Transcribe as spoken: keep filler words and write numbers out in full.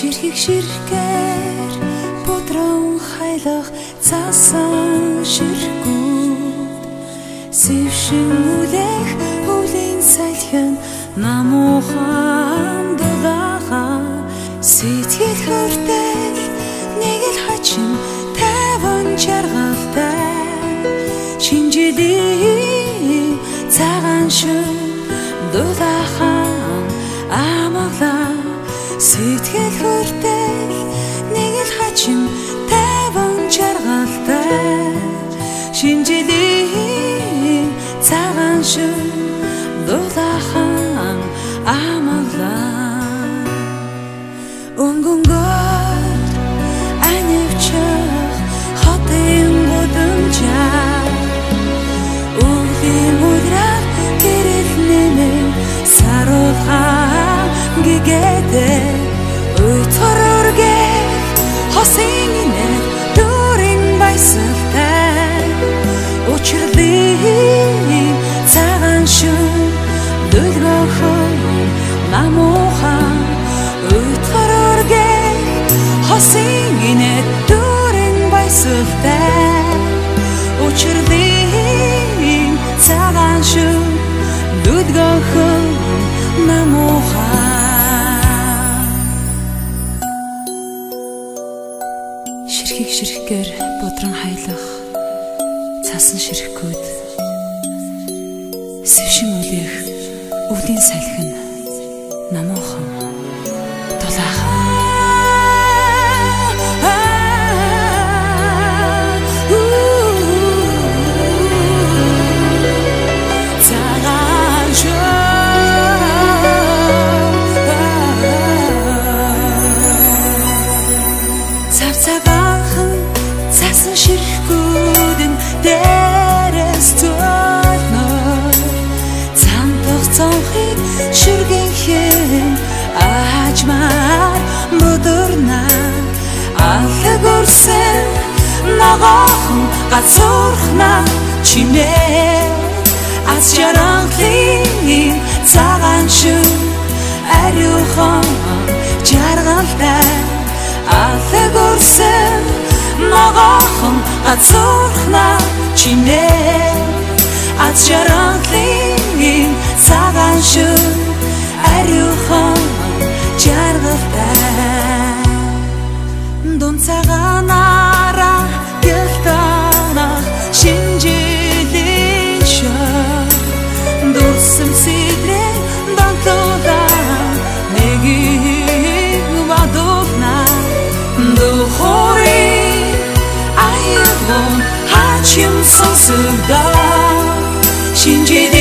Ширхэг ширхгээр бодрон хайлах цаасан ширхгүүд сэвшин үлэх өвлийн сайлхан намуухан дулаахан сэтгэл хүртэл нэг л хачин таван жаргалтай шинжлэлийн цагаан шин дулаахан амгалаа сэтгэл хүртэл нэг л хачин таван жаргалтай шинжлэлийн цагаан шин дулаахан амгалаа өнгөнгөөр анивчих хотын гудамжаа өвлийн өдрөөр гэрэл нэмэн саруулхан гигэдэ өйтөр үргэх хосын инээр дүүрэн баясалтай учирлын цагаан шин дөлгөөхөн намуухан өйтөр үргэх хосын инээр дүүрэн баясалтай учирлын цагаан шин дөлгөөхөн намуухан ширхэг ширхгээр бодрон хайлах цаасан ширхгүүд сэвшин үлэх өвлийн салхин намуухан дулаахан Цавцаваахан цаасан ширхгүүдэн дээрээс төлнөр цантах цонхыг шүргэнхэн аажмаар мөдөрнө алхаг өрсөн ногоохон гацуурхна чимээ аз жаргалын цагаан шин ариухан жаргалтай алхаг өрсөн ногоохон гацуурхна чимээ аз жаргалын цагаан шин ариухан жаргалтай дун цагаанаараа гялтанах шинжлэлийн шар дурсам сэдрэн донтолаа нэгийг бадуулна духори аягон хачим сонсогдоо шинжлэлийн